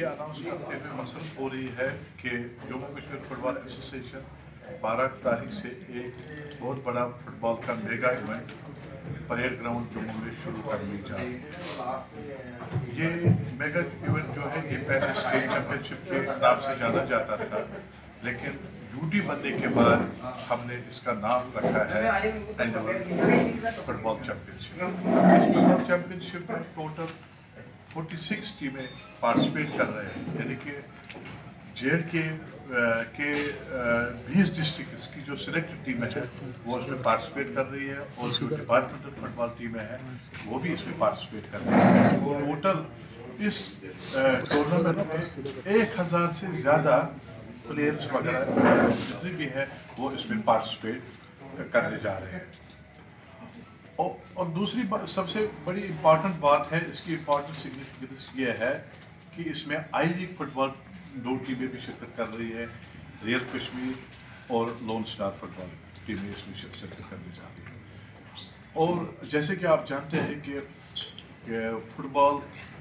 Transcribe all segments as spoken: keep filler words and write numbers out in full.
یہ اناؤنس کرتے ہوئے مسرت ہو رہی ہے کہ Jammu Kashmir football association بارہ تاریخ سے ایک بہت بڑا فٹ بال کا mega event parade ground Jammu میں شروع کرنے جا رہی ہے۔ یہ میگا ایونٹ جو ہے یہ پہلے اسٹیٹ چیمپئن شپ کے نام سے جانا جاتا تھا، لیکن یو ٹی بننے کے بعد ہم نے اس کا نام رکھا ہے annual football championship. اس فٹ بال چیمپئن شپ میں ٹوٹل فورٹی سکس ٹیمیں پارٹیسپیٹ کر رہے ہیں، یعنی کہ جے اینڈ کے کے بیس ڈسٹرکٹس کی جو سلیکٹڈ ٹیمیں ہیں وہ اس میں پارٹیسپیٹ کر رہی ہے، اور جو ڈپارٹمنٹل فٹ بال ٹیمیں ہیں وہ بھی اس میں پارٹیسپیٹ کر رہی ہیں۔ ٹوٹل اس ٹورنامنٹ میں ایک ہزار سے زیادہ پلیئرس وغیرہ جتنے بھی ہیں وہ اس میں پارٹیسپیٹ کرنے جا رہے ہیں۔ اور دوسری سب سے بڑی امپورٹنٹ بات ہے، اس کی امپورٹنٹ سگنیفیکنس یہ ہے کہ اس میں آئی لیگ فٹ بال دو ٹیمیں بھی شرکت کر رہی ہے، ریئل کشمیر اور لون اسٹار فٹ بال ٹیمیں اس میں شرکت کرنے جا رہی ہیں۔ اور جیسے کہ آپ جانتے ہیں کہ فٹ بال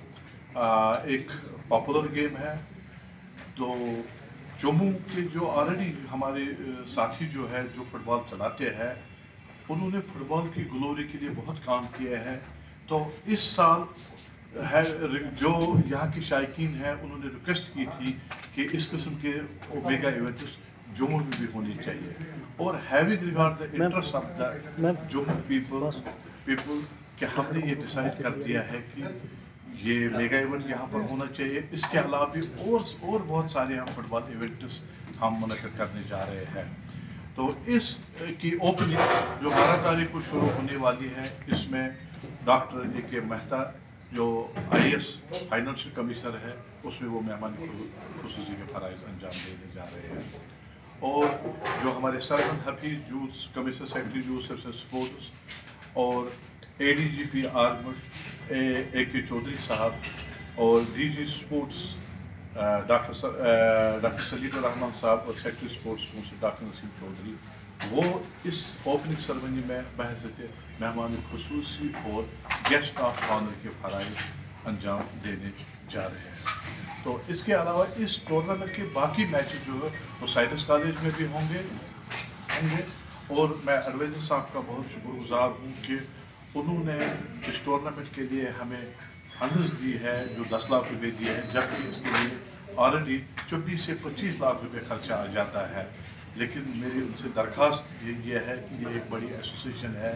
ایک پاپولر گیم ہے، تو جموں کے جو آلریڈی ہمارے ساتھی جو ہے جو فٹ بال چلاتے ہیں انہوں نے فٹ بال کی گلوری کے لیے بہت کام کیا ہے، تو اس سال ہے جو یہاں کے شائقین ہیں انہوں نے ریکویسٹ کی تھی کہ اس قسم کے میگا ایونٹس جموں میں بھی ہونی چاہیے، اور having regard the interest of the Jammu people people کہ ہم نے یہ ڈیسائیڈ کر دیا ہے کہ یہ میگا ایونٹ یہاں پر ہونا چاہیے۔ اس کے علاوہ بھی اور اور بہت سارے ہم فٹ بال ایونٹس ہم منعقد کرنے جا رہے ہیں۔ تو اس کی اوپننگ جو بارہ تاریخ کو شروع ہونے والی ہے، اس میں ڈاکٹر اے کے مہتا جو آئی ایس فائنینشیل کمشنر ہے اس میں وہ مہمان خصوصی کے فرائض انجام دینے جا رہے ہیں، اور جو ہمارے سرمن Hafeez youth commissioner secretary youth sports اور A D G P armed اے کے چودھری صاحب اور D G sports doctor doctor Saleem ur Rahman صاحب اور secretary sports council doctor Naseem Chaudhary, وہ اس اوپننگ سرمنی میں بحیثیت مہمان خصوصی اور گیسٹ آف آنر کے فرائض انجام دینے جا رہے ہیں۔ تو اس کے علاوہ اس ٹورنامنٹ کے باقی میچز جو ہے وہ سائنس کالج میں بھی ہوں گے ہوں گے اور میں ایڈوائزر صاحب کا بہت شکر گزار ہوں کہ انہوں نے اس ٹورنامنٹ کے لیے ہمیں فنڈز دی ہے جو دس لاکھ روپے دیے ہیں، جبکہ اس کے لیے آلریڈی چوبیس سے پچیس لاکھ روپے خرچہ آ جاتا ہے، لیکن میری ان سے درخواست یہ ہے کہ یہ ایک بڑی ایسوسیشن ہے،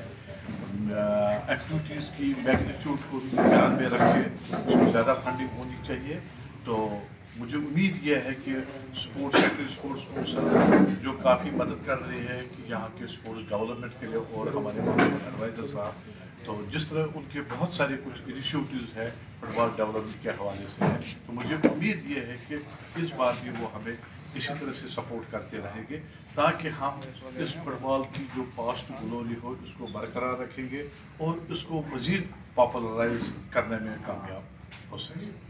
ایکٹیویٹیز کی میگنیچیوڈ کو دھیان میں رکھ کے اس کو زیادہ فنڈنگ ہونی چاہیے۔ تو مجھے امید یہ ہے کہ اسپورٹس سیکرٹری اسپورٹس کونسل جو کافی مدد کر رہی ہے کہ یہاں کے اسپورٹس ڈیولپمنٹ کے لیے، اور ہمارے ایڈوائزر صاحب تو جس طرح ان کے بہت سارے کچھ انیشیٹوز ہیں فٹ بال ڈیولپمنٹ کے حوالے سے ہیں، تو مجھے امید یہ ہے کہ اس بار بھی وہ ہمیں اسی طرح سے سپورٹ کرتے رہیں گے تاکہ ہم اس فٹ بال کی جو پاسٹ گلوری ہو اس کو برقرار رکھیں گے اور اس کو مزید پاپولرائز کرنے میں کامیاب ہو سکیں۔